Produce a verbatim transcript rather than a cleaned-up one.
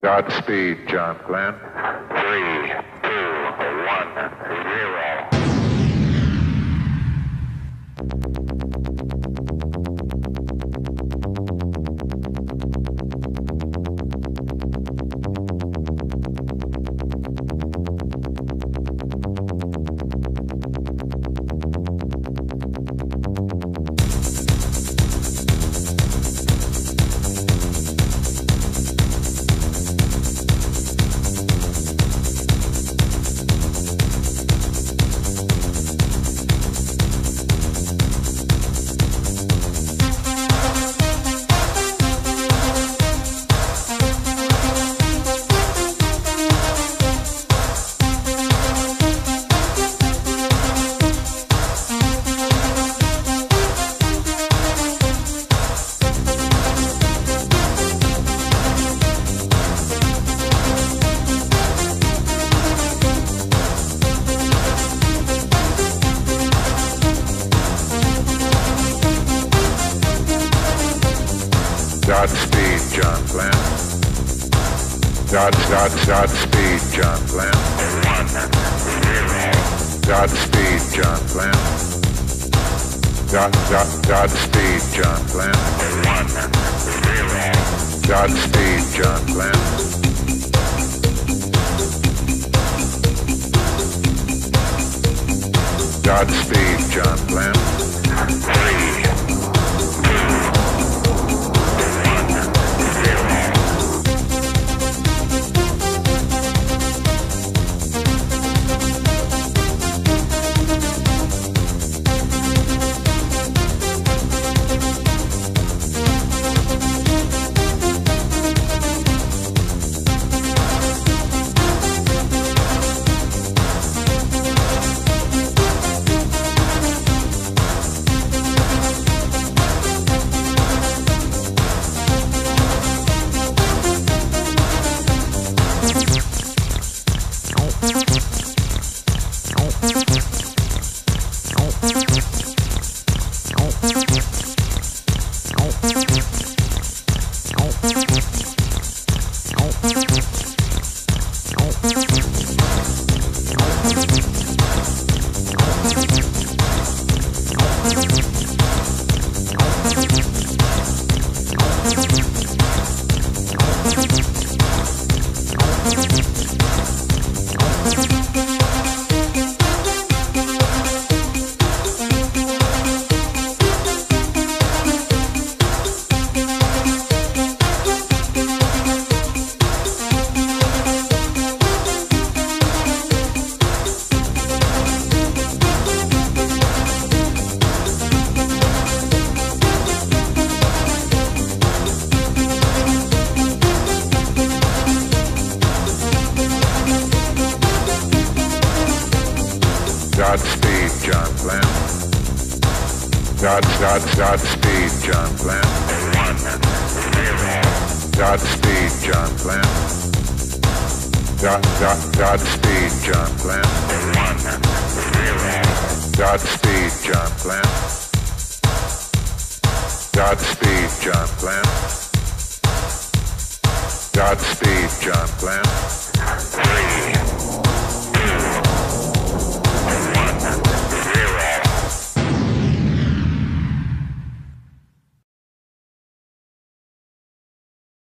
Godspeed, John Glenn. Three, two, one, zero. Godspeed, John Glenn. God, God, Godspeed, John Glenn. One, zero. Godspeed, John Glenn. God, God, Godspeed, John Glenn. One, zero. Godspeed, John Glenn. Godspeed, John Glenn. Three. Godspeed, John Glenn. God, God, Godspeed, John Glenn. One, zero. Godspeed, John Glenn. God, God, Godspeed, John Glenn. One, zero. Godspeed, John Glenn. Godspeed, John Glenn. Godspeed, John Glenn. Three.